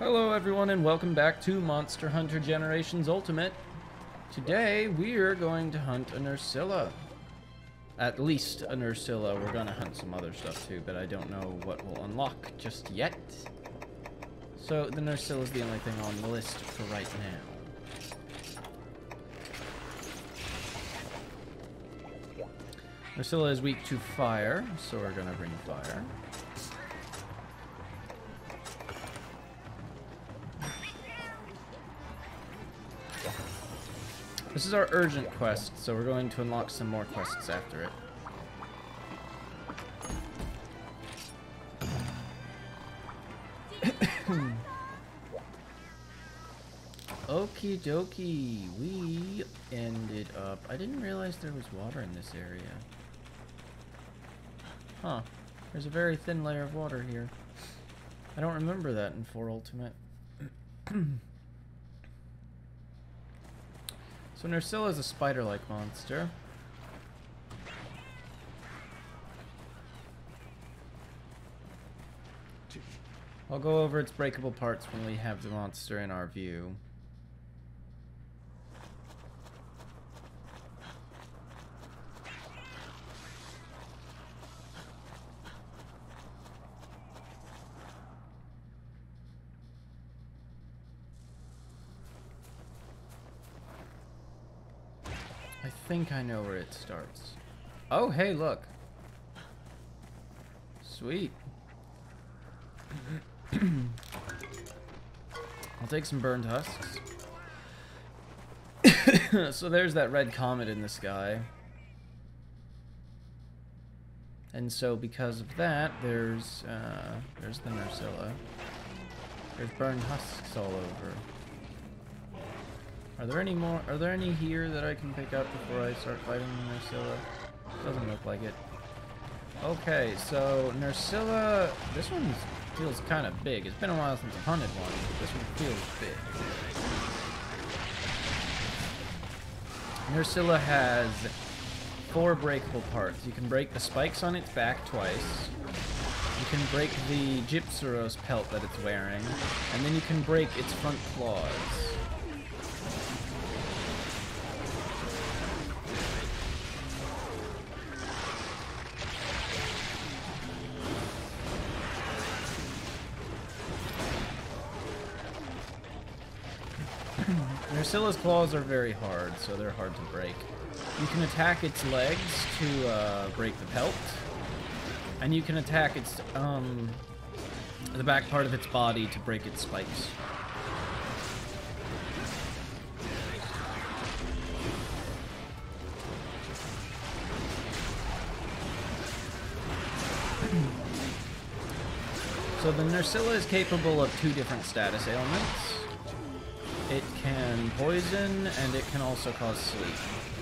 Hello everyone and welcome back to Monster Hunter Generations Ultimate. Today we're going to hunt a Nerscylla. At least a Nerscylla. We're going to hunt some other stuff too, but I don't know what we'll unlock just yet. So the Nerscylla is the only thing on the list for right now. Nerscylla is weak to fire, so we're going to bring fire. This is our urgent quest, so we're going to unlock some more quests after it. Okie dokie, we ended up... I didn't realize there was water in this area. Huh. There's a very thin layer of water here. I don't remember that in 4 Ultimate. So Nerscylla is a spider-like monster. I'll go over its breakable parts when we have the monster in our view. I think I know where it starts. Oh, hey, look. Sweet. I'll take some burned husks. So there's that red comet in the sky. And so because of that, there's the Nerscylla. There's burned husks all over. Are there any more? Are there any here that I can pick up before I start fighting Nerscylla? Doesn't look like it. Okay, so Nerscylla, this one feels kind of big. It's been a while since I hunted one, but this one feels big. Nerscylla has 4 breakable parts. You can break the spikes on its back twice. You can break the Gypceros pelt that it's wearing, and then you can break its front claws. Nerscylla's claws are very hard, so they're hard to break. You can attack its legs to break the pelt, and you can attack its the back part of its body to break its spikes. So the Nerscylla is capable of 2 different status ailments. It can poison, and it can also cause sleep.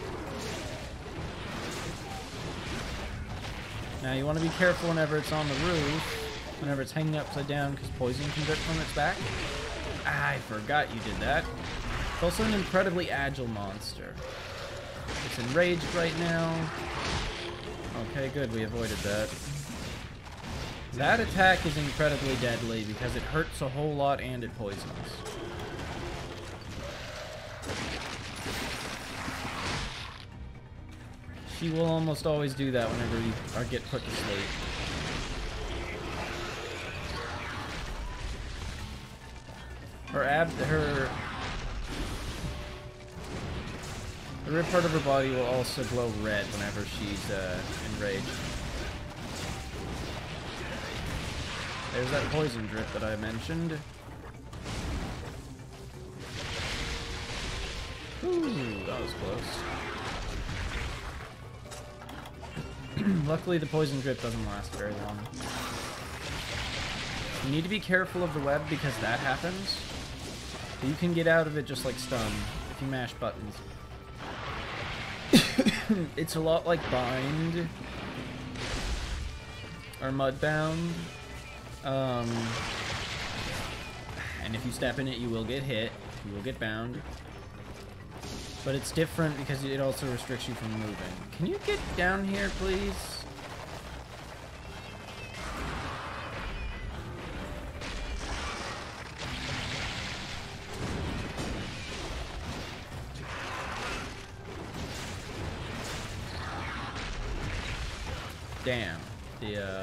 Now you want to be careful whenever it's on the roof, whenever it's hanging upside down, because poison can drip from its back. Ah, I forgot you did that. It's also an incredibly agile monster. It's enraged right now. Okay, good, we avoided that. That attack is incredibly deadly because it hurts a whole lot and it poisons. She will almost always do that whenever you get put to sleep. Her rib part of her body will also glow red whenever she's enraged. There's that poison drip that I mentioned. Ooh, that was close. Luckily, the poison drip doesn't last very long. You need to be careful of the web because that happens. You can get out of it just like stun if you mash buttons. It's a lot like Bind or Mudbound. And if you step in it, you will get hit. You will get bound. But it's different because it also restricts you from moving. Can you get down here, please? Damn. The,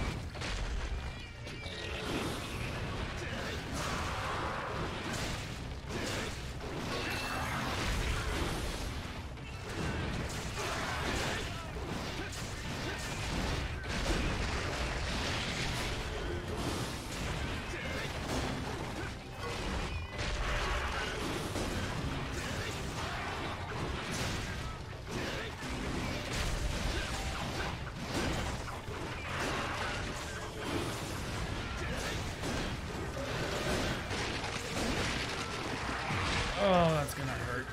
oh, that's gonna hurt.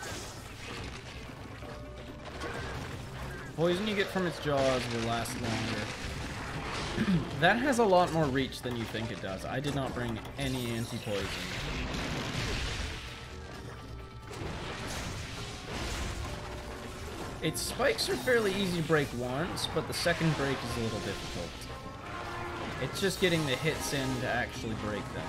Poison you get from its jaws will last longer. That has a lot more reach than you think it does. I did not bring any anti-poison. Its spikes are fairly easy to break once, but the second break is a little difficult. It's just getting the hits in to actually break them.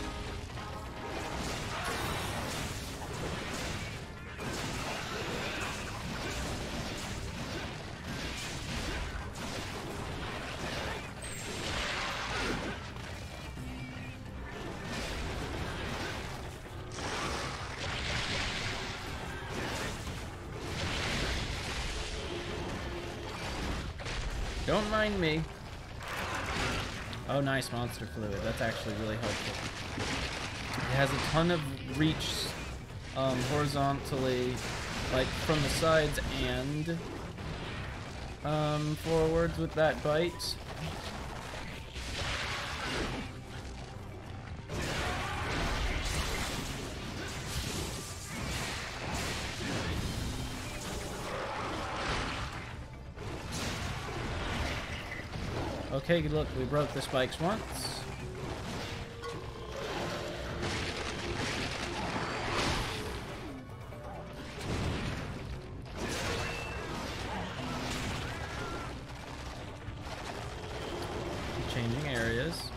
Don't mind me. Oh, nice monster fluid. That's actually really helpful. It has a ton of reach horizontally, like from the sides and forwards with that bite. Okay, good look, we broke the spikes once. Changing areas.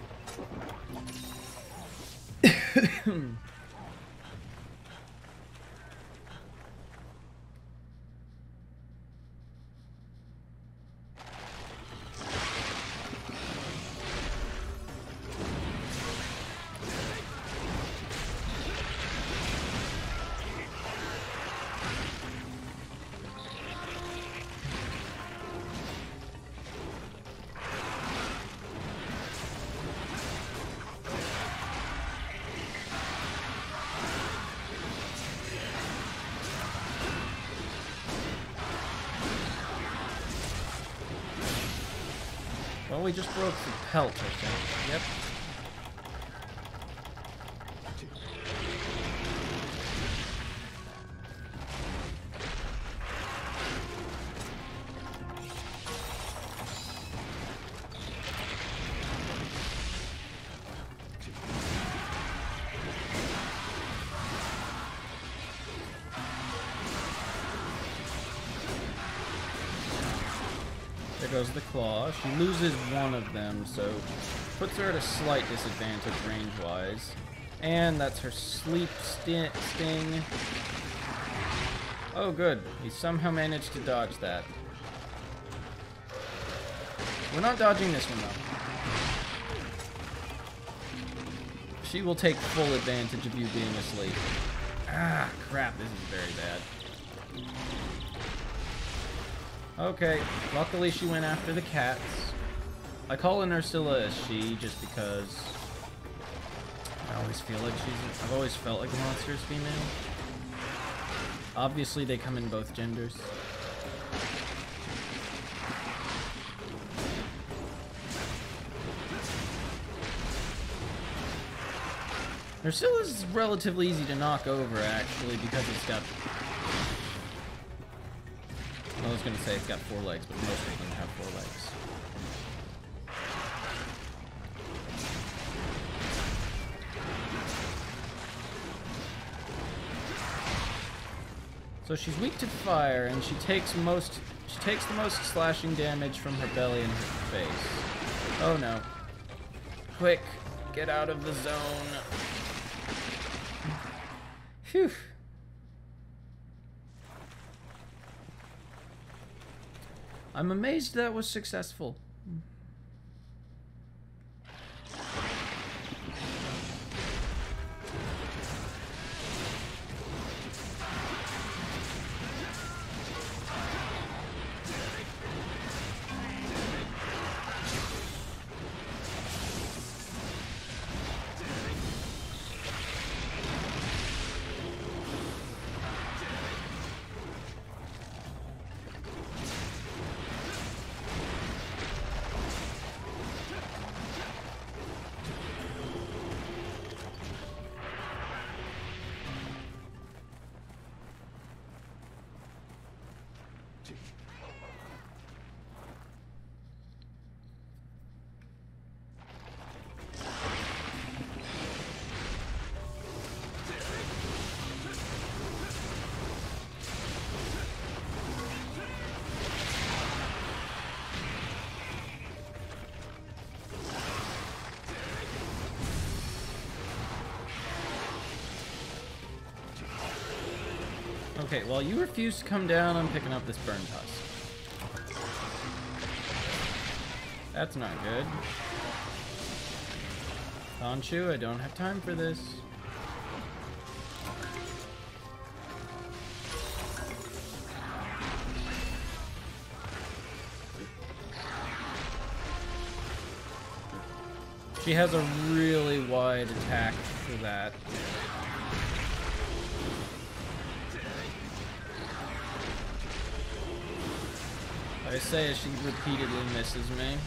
Well, we just broke the pelt, I think. Yep. There goes the claw. She loses one of them, so puts her at a slight disadvantage range-wise. And that's her sleep sting. Oh, good. He somehow managed to dodge that. We're not dodging this one, though. She will take full advantage of you being asleep. Ah, crap. This is very bad. Okay, luckily she went after the cats. I call Ursula a she just because I always feel like I've always felt like a monster is female. Obviously they come in both genders. Ursula's relatively easy to knock over actually because it's got... I was going to say it's got 4 legs, but most of them have 4 legs. So she's weak to fire, and she takes the most slashing damage from her belly and her face. Oh no. Quick, get out of the zone. Phew. I'm amazed that was successful. Okay, well, you refuse to come down. I'm picking up this burn husk. That's not good. Khonshu, I don't have time for this. She has a really wide attack for that. I say as she repeatedly misses me.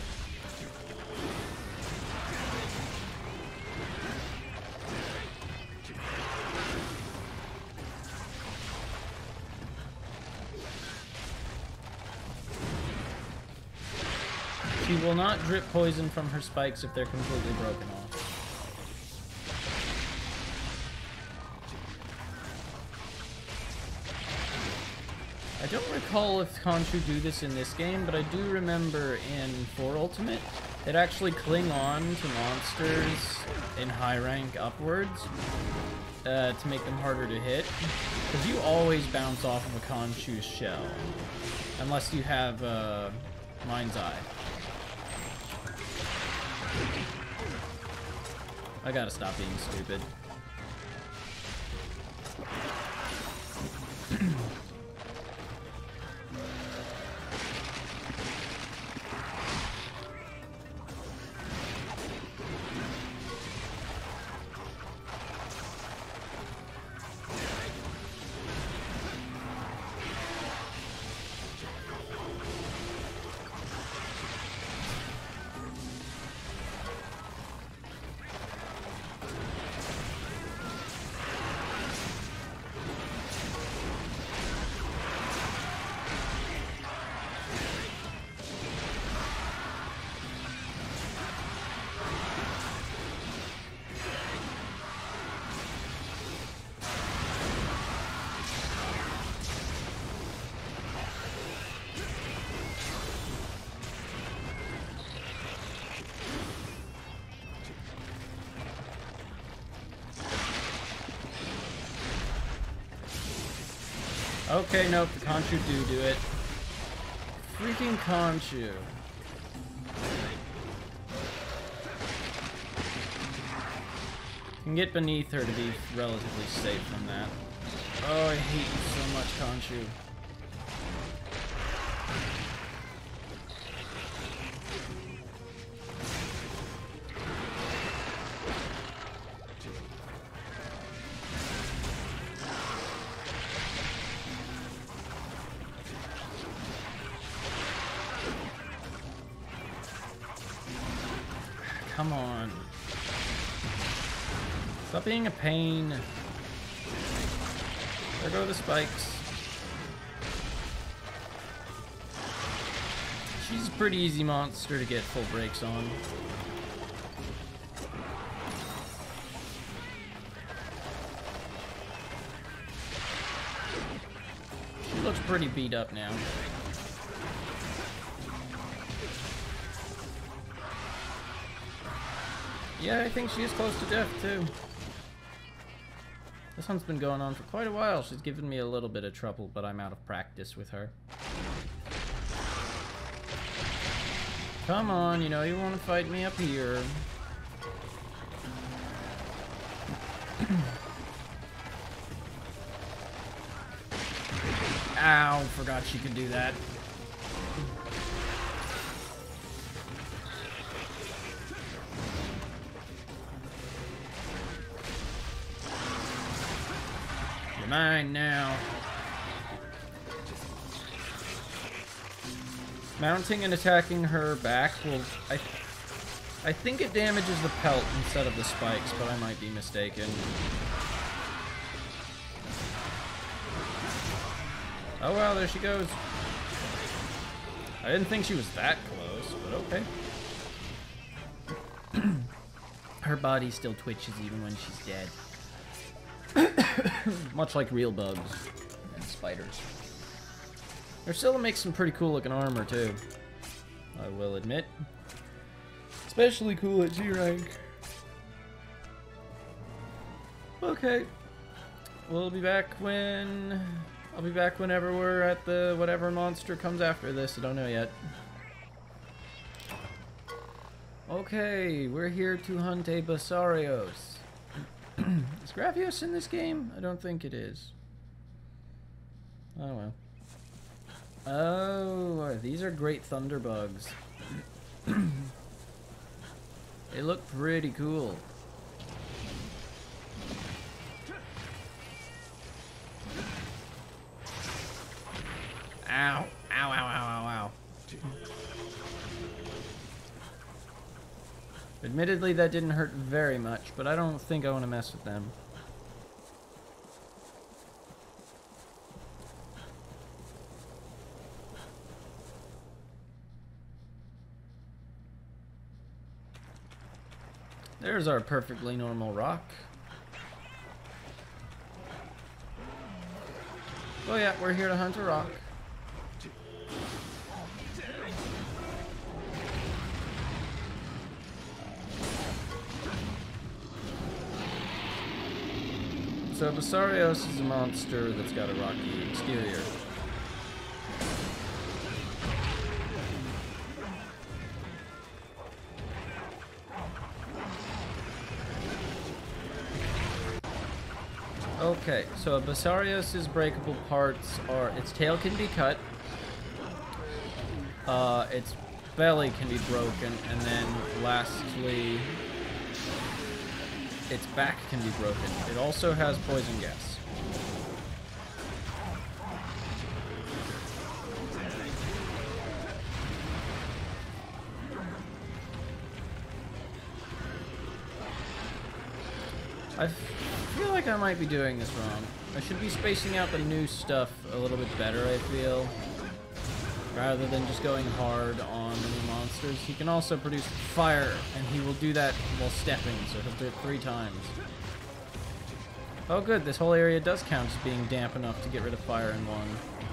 She will not drip poison from her spikes if they're completely broken off. I don't recall if Khonshu do this in this game, but I do remember in 4 Ultimate, it actually cling on to monsters in high rank upwards to make them harder to hit. Because you always bounce off of a Khonshu's shell, unless you have Mind's Eye. I gotta stop being stupid. Okay, nope, the Khonshu do it. Freaking Khonshu. Can get beneath her to be relatively safe from that. Oh, I hate you so much, Khonshu. Come on. Stop being a pain. There go the spikes. She's a pretty easy monster to get full breaks on. She looks pretty beat up now. Yeah, I think she is close to death, too. This one's been going on for quite a while. She's given me a little bit of trouble, but I'm out of practice with her. Come on, you know you want to fight me up here. Ow, forgot she could do that. You're mine now. Mounting and attacking her back will... I think it damages the pelt instead of the spikes, but I might be mistaken. Oh well, there she goes. I didn't think she was that close, but okay. Her body still twitches even when she's dead. Much like real bugs and spiders. Ursula makes some pretty cool looking armor too, I will admit. Especially cool at G rank. Okay. We'll be back when... I'll be back whenever we're at the whatever monster comes after this. I don't know yet. Okay, we're here to hunt a Basarios. Is Gravios in this game? I don't think it is. Oh well. Oh, these are great thunderbugs. They look pretty cool. Ow. Ow, ow, ow, ow, ow. Admittedly, that didn't hurt very much, but I don't think I want to mess with them. There's our perfectly normal rock. Oh yeah, we're here to hunt a rock. So Basarios is a monster that's got a rocky exterior. Okay, so Basarios' breakable parts are its tail can be cut, its belly can be broken, and then lastly, its back can be broken. It also has poison gas. I feel like I might be doing this wrong. I should be spacing out the new stuff a little bit better, I feel. Rather than just going hard on the new monsters. He can also produce fire, and he will do that while stepping, so he'll do it 3 times. Oh good, this whole area does count as being damp enough to get rid of fire in one.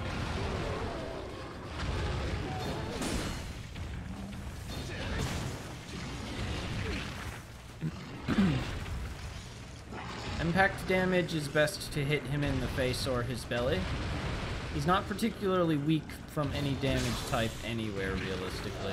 Impact damage is best to hit him in the face or his belly. He's not particularly weak from any damage type anywhere, realistically.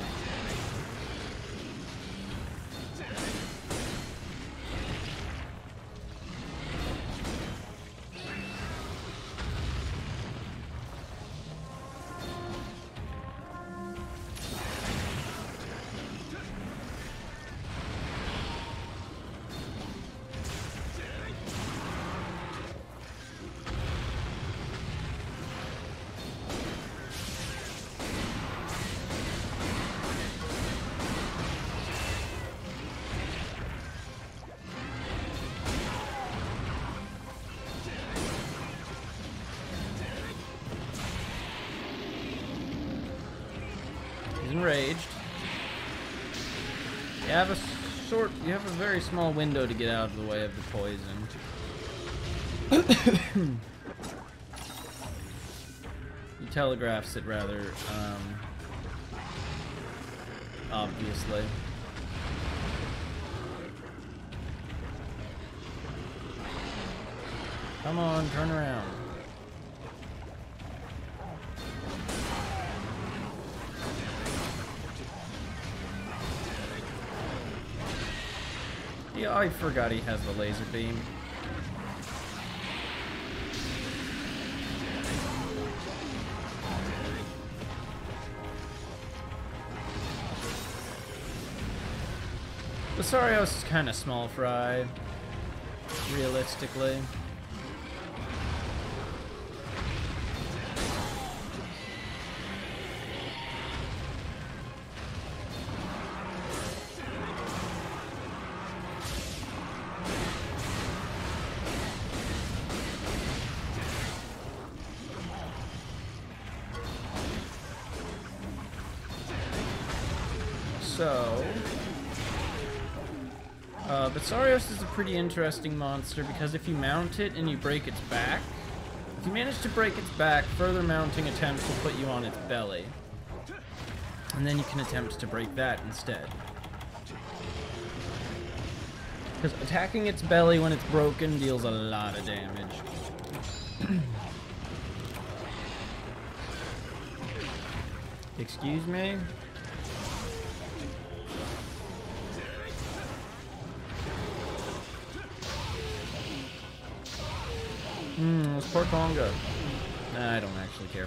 Enraged. You have a very small window to get out of the way of the poison. He telegraphs it rather obviously. Come on, turn around. I forgot he has the laser beam. Basarios is kind of small fry, realistically. So, Basarios is a pretty interesting monster because if you mount it and you break its back, if you manage to break its back, further mounting attempts will put you on its belly. And then you can attempt to break that instead. Because attacking its belly when it's broken deals a lot of damage. Excuse me? It's poor Conga. Nah, I don't actually care.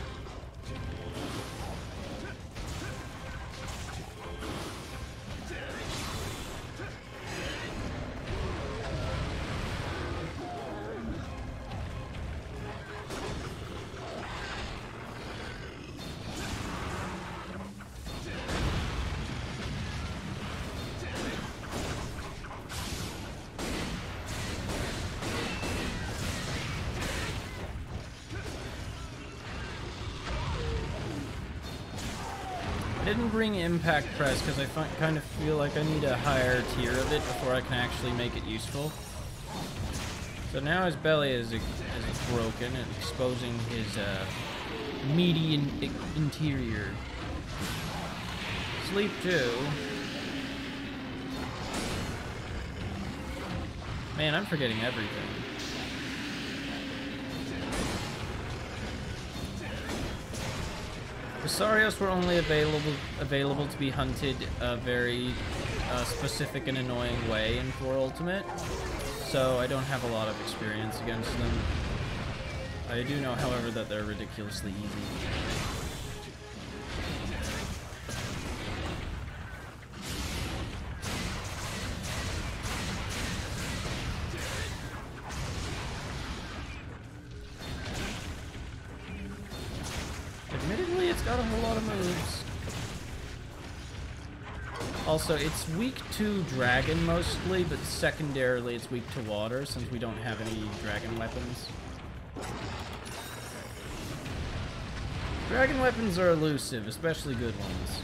I didn't bring Impact Press because I kind of feel like I need a higher tier of it before I can actually make it useful. So now his belly is broken and exposing his meaty interior. Sleep 2. Man, I'm forgetting everything. Basarios were only available to be hunted a very specific and annoying way in 4 Ultimate, so I don't have a lot of experience against them. I do know, however, that they're ridiculously easy. Admittedly, it's got a whole lot of moves. Also, it's weak to dragon mostly, but secondarily it's weak to water since we don't have any dragon weapons. Dragon weapons are elusive, especially good ones.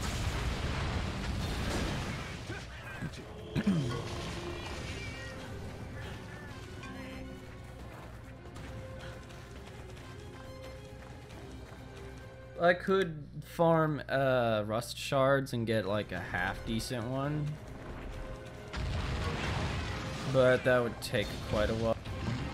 I could farm rust shards and get like a half decent one, but that would take quite a while.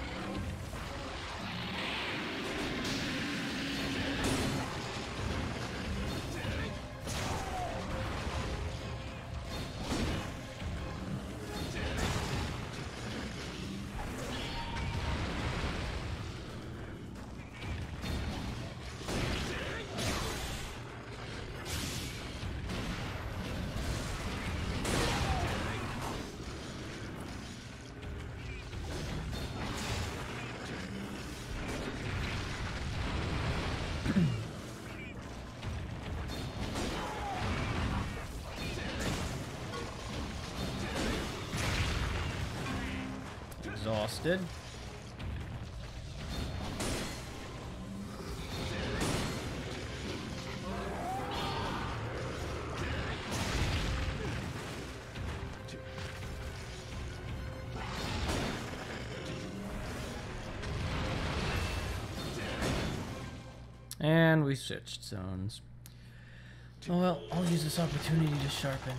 Exhausted. And we switched zones. Oh well, I'll use this opportunity to sharpen.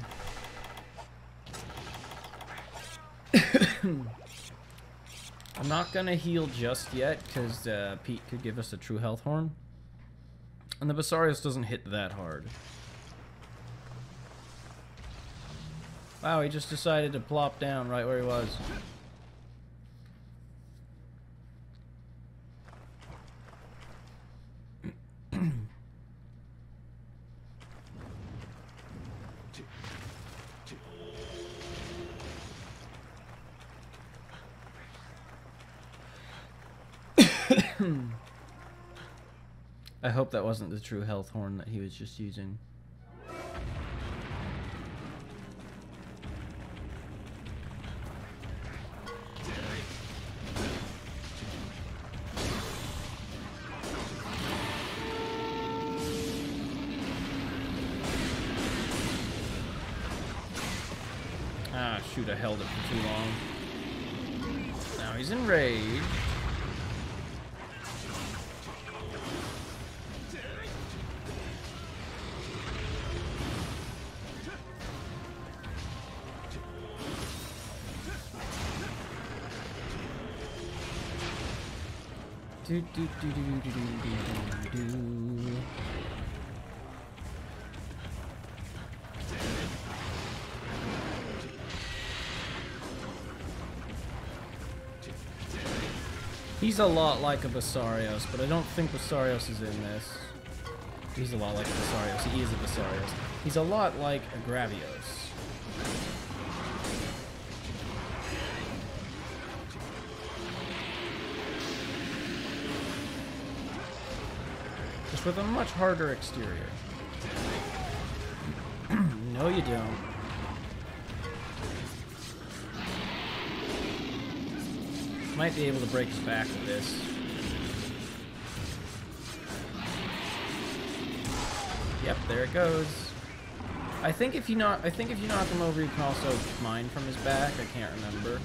I'm not gonna heal just yet, because Pete could give us a true health horn. And the Basarios doesn't hit that hard. Wow, he just decided to plop down right where he was. I hope that wasn't the true health horn that he was just using. Ah, shoot, I held it for too long. Now he's enraged. Do, do, do, do, do, do, do, do. He's a lot like a Basarios, but I don't think Basarios is in this. He's a lot like a Basarios. He is a Basarios. He's a lot like a Gravios. Just with a much harder exterior. No, you don't. Might be able to break his back with this. Yep, there it goes. I think if you knock him over, you can also mine from his back. I can't remember.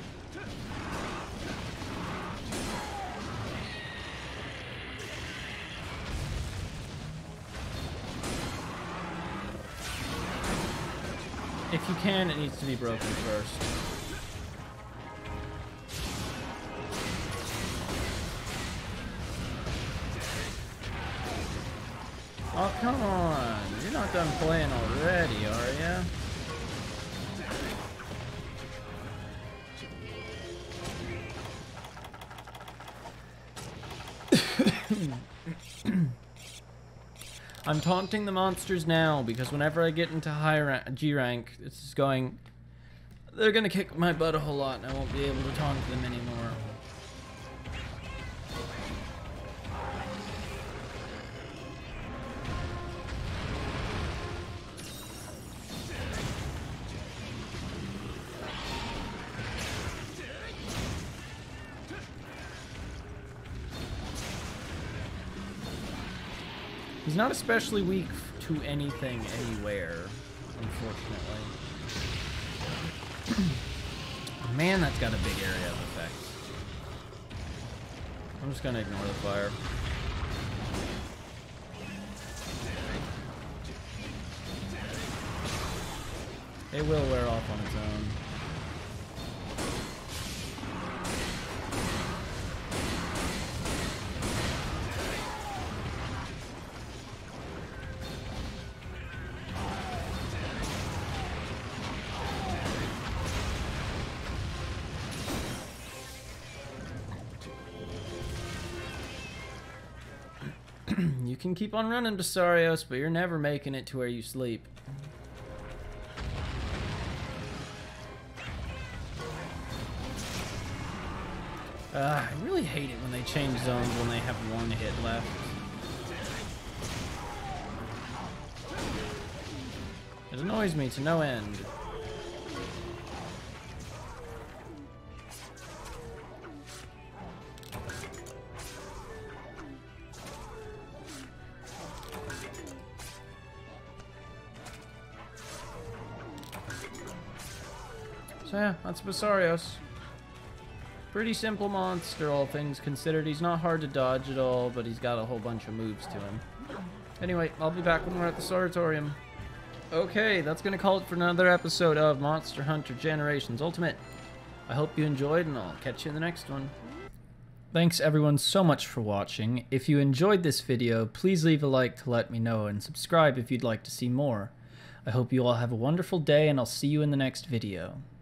If you can, it needs to be broken first. Oh, come on. You're not done playing already, are ya? I'm taunting the monsters now because whenever I get into G rank, this is going... They're gonna kick my butt a whole lot and I won't be able to taunt them anymore. He's not especially weak to anything anywhere, unfortunately. Man, that's got a big area of effect. I'm just gonna ignore the fire. It will wear off on its own. You can keep on running, Basarios, but you're never making it to where you sleep. I really hate it when they change zones when they have one hit left. It annoys me to no end. So yeah, that's Basarios. Pretty simple monster, all things considered. He's not hard to dodge at all, but he's got a whole bunch of moves to him. Anyway, I'll be back when we're at the Sanatorium. Okay, that's going to call it for another episode of Monster Hunter Generations Ultimate. I hope you enjoyed, and I'll catch you in the next one. Thanks everyone so much for watching. If you enjoyed this video, please leave a like to let me know, and subscribe if you'd like to see more. I hope you all have a wonderful day, and I'll see you in the next video.